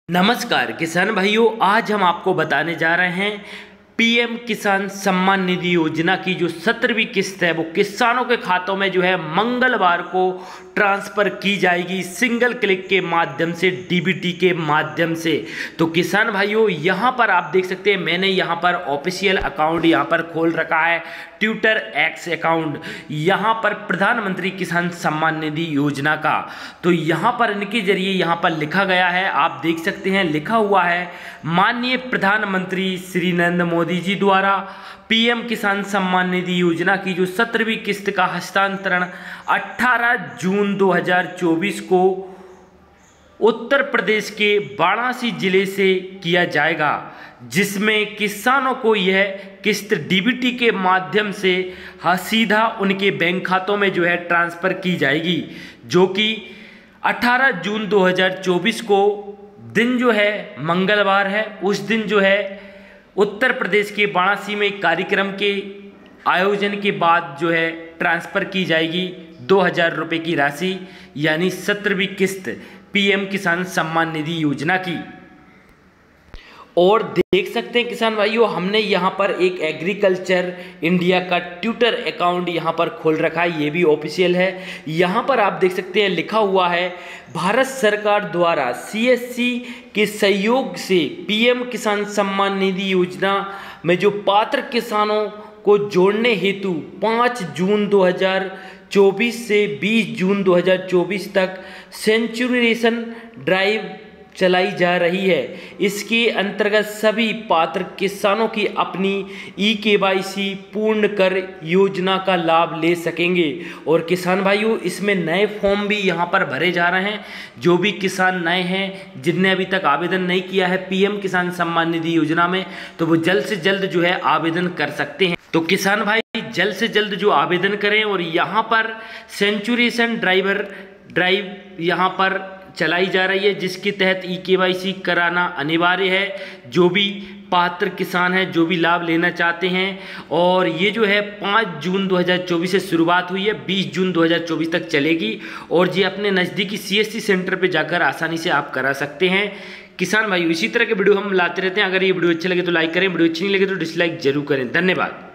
नमस्कार किसान भाइयों, आज हम आपको बताने जा रहे हैं पीएम किसान सम्मान निधि योजना की जो 17वीं किस्त है वो किसानों के खातों में जो है मंगलवार को ट्रांसफर की जाएगी सिंगल क्लिक के माध्यम से, डीबीटी के माध्यम से। तो किसान भाइयों, यहाँ पर आप देख सकते हैं मैंने यहाँ पर ऑफिशियल अकाउंट यहाँ पर खोल रखा है, ट्विटर एक्स अकाउंट, यहाँ पर प्रधानमंत्री किसान सम्मान निधि योजना का। तो यहाँ पर इनके जरिए यहाँ पर लिखा गया है, आप देख सकते हैं लिखा हुआ है, माननीय प्रधानमंत्री श्री नरेंद्र मोदी जी द्वारा पीएम किसान सम्मान निधि योजना की जो 17वीं किस्त का हस्तांतरण 18 जून 2024 को उत्तर प्रदेश के वाराणसी जिले से किया जाएगा, जिसमें किसानों को यह किस्त डीबीटी के माध्यम से सीधा उनके बैंक खातों में जो है ट्रांसफ़र की जाएगी, जो कि 18 जून 2024 को दिन जो है मंगलवार है। उस दिन जो है उत्तर प्रदेश के वाराणसी में कार्यक्रम के आयोजन के बाद जो है ट्रांसफ़र की जाएगी 2000 रुपये की राशि, यानी 17वीं किस्त पीएम किसान सम्मान निधि योजना की। और देख सकते हैं किसान भाइयों, हमने यहाँ पर एक एग्रीकल्चर इंडिया का ट्विटर अकाउंट यहाँ पर खोल रखा है, ये भी ऑफिशियल है। यहाँ पर आप देख सकते हैं लिखा हुआ है, भारत सरकार द्वारा सीएससी के सहयोग से पीएम किसान सम्मान निधि योजना में जो पात्र किसानों को जोड़ने हेतु 5 जून 2024 से 20 जून 2024 तक सेंचुरेशन ड्राइव चलाई जा रही है। इसके अंतर्गत सभी पात्र किसानों की अपनी ई-केवाईसी पूर्ण कर योजना का लाभ ले सकेंगे। और किसान भाइयों, इसमें नए फॉर्म भी यहाँ पर भरे जा रहे हैं। जो भी किसान नए हैं, जिनने अभी तक आवेदन नहीं किया है पीएम किसान सम्मान निधि योजना में, तो वो जल्द से जल्द जो है आवेदन कर सकते हैं। तो किसान भाई जल्द से जल्द जो आवेदन करें। और यहाँ पर सेंचुरेशन ड्राइव यहाँ पर चलाई जा रही है, जिसके तहत ई-केवाईसी कराना अनिवार्य है। जो भी पात्र किसान हैं, जो भी लाभ लेना चाहते हैं, और ये जो है 5 जून 2024 से शुरुआत हुई है, 20 जून 2024 तक चलेगी। और ये अपने नज़दीकी सीएससी सेंटर पे जाकर आसानी से आप करा सकते हैं। किसान भाइयों, इसी तरह के वीडियो हम लाते रहते हैं। अगर ये वीडियो अच्छे लगे तो लाइक करें, वीडियो अच्छी नहीं लगे तो डिसलाइक जरूर करें। धन्यवाद।